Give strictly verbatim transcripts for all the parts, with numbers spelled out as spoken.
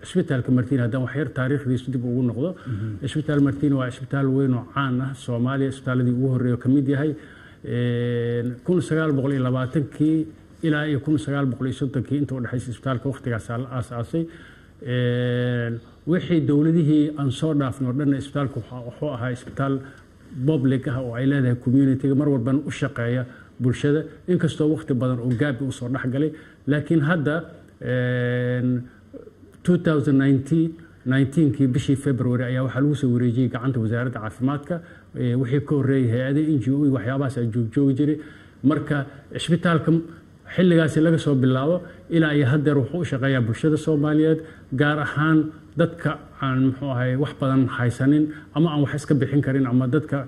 isbitaalka Martini haddaan wax yar taariikhdiisa dib ugu noqdo isbitaal Martini waa isbitaal weyn oo caan ah Soomaaliya isbitaaladii ugu horeeyay ka mid yahay kun sagaal boqol iyo labaatan-kii ilaa iyo kun sagaal boqol iyo soddon-kii inta u dhaxaysay isbitaalka waqtigaas la aasaasay wixii dawladihii aan soo dhaafnay oo dhan isbitaalku wuxuu ahaa isbitaal public ah oo ay leedahay community mar walba u shaqeeya bulshada inkastoo waqti badan oo gaab u soo dhaxgalay laakiin hadda twenty nineteen-kii bishii February ayaa waxa lagu soo wareejiyay gacanta wasaaradda caafimaadka wixii ka horeeyay hay'adaha N G O waxyaabahaas ay joog jiray marka isbitaalka xilligaas laga soo bilaabo ilaa ay hadda wuxuu u shaqeeyaa bulshada Soomaaliyeed gaar ahaan dadka aan muxuu ahay wax badan haysanin ama aan wax iska bixin karin ama dadka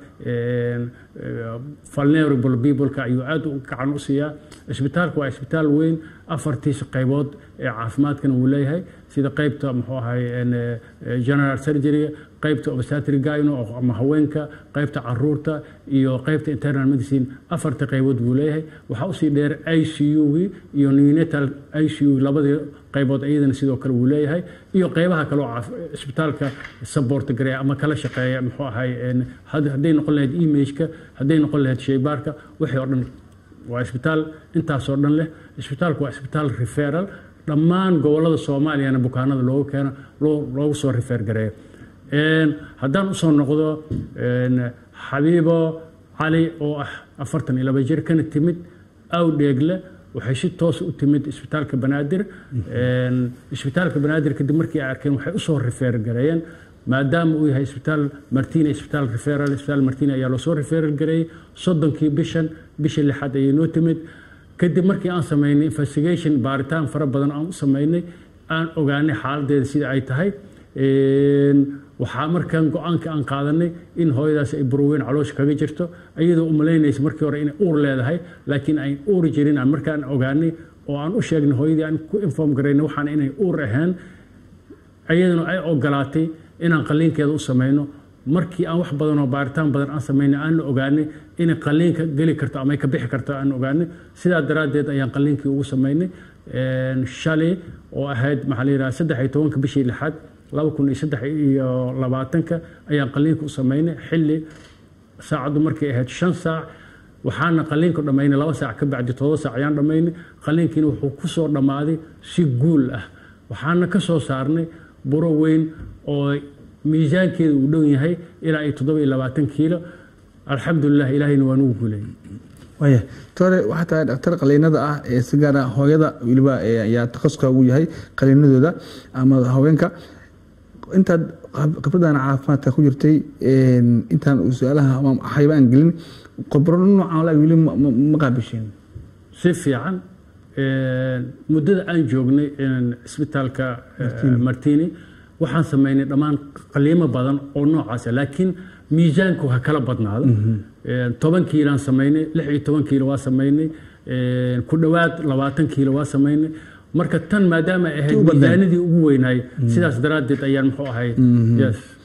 vulnerable people ka ayuu aad u gacan u siiyaa isbitaalku waa isbitaal weyn afartiis qaybood ee caafimaadkana uu leeyahay sida qaybta muxuu ahay general surgery qaybta obstetric gyno ama haweenka qaybta caruurta iyo qaybta internal medicine afarta qaybood uu leeyahay waxa uu sii dheer I C U iyo neonatal I C U labadii qaybood ayadana sidoo kale uu leeyahay iyo qaybaha kale oo isbitaalka support gareeya ama kala shaqeeya muxuu ahay haday noqon lahayd image-ka haday noqon lahayd shaybaarka wixii oo dhan waa isbitaal intaas oo dhan leh isbitaalku waa isbitaal referral dhammaan gobolada Soomaaliya bukaanada loogu keeno loogu soo refer gareeyo een haddaan u soo noqdo een Xabiibo Cali oo ah afartan iyo laba jir kana timid Awdheegle waxay si toos u timid isbitaalka Banaadir een isbitaalka Banaadir kadib markii ay arkeen waxay u soo refer gareeyeen maadaama uu yahay isbitaal Martini isbitaal referral isbitaal Martini ayaa loo soo referral gareeyay soddonkii bishan bishii lixaad ay noo timid kadib markii aan sameynay investigation baaritaan fara badan aan u sameynay aan ogaanay xaaladdeeda sida ay tahay een waxa markaan go'aanka aan qaadanay in hooyadaas ay burweyn caloosh kaga jirto iyadoo u maleynaysa markii hore in uur leedahay laakiin ay uur jirin aan markaan ogaanay oo aan u sheegnay hooyadii aan ku inform gareynay waxaan inay uur ahaan ayadana ay ogolaatay inaan qaliinkeeda u sameeyno markii aan wax badan oo baaritaan badan aan sameynay aan ogaanay in qaliinka gali karto ama ay ka bixi karto aan ogaanay sidaa daraadeed ayaan qaliinkii ugu sameynay een shalay oo ahayd maxaa la yiraahdaa saddex iyo tobanka bishii lixaad laba kun iyo saddex iyo labaatanka ayaan qaliinka u sameynay xilli saacadu markay ahayd shan saac waxaana qaliinka dhameynay laba saac ka bacdi todoba saac ayaan dhameynay qaliinkiina wuxuu ku soo dhamaaday si guul ah waxaana ka soo saarnay buro weyn oo miisaankeedu uu dhow yahay ilaa ay toddoba iyo labaatan kiilo alxamdulillah ilaahayna waa nugu guuleeyay waya tore waxa tahay dhaqtar qaliinada ah ee si gaar ah hooyada waliba ayaa takhasuska ugu yahay qaliinadooda ama haweenka intaad khibradan caafimaadka ku jirtay intaan su'aalaha ama xaybaan gelin khibro noocan la wili ma qaabishin si fiican muddada aan joognay isbitaalka Martini waxaan sameynay dhamaan qaliimo badan oo noocaas ah laakiin miisaanku ha kala badnaado toban kiilo aan sameynay lix iyo toban kiilo waa sameynay ku dhawaad labaatan kiilo waa sameynay marka tan maadaama ay ahayd miisaanadii ugu weynaay sidaas daraadeed ayaan muxuu ahay yes